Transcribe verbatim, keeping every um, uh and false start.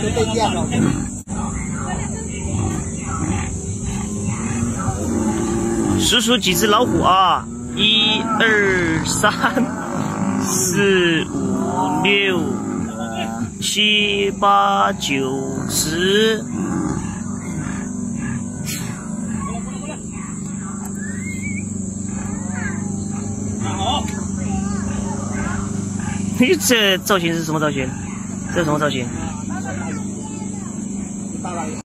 就被电了。 数数几只老虎啊？一二三四五六七八九十。你这造型是什么造型？这是什么造型？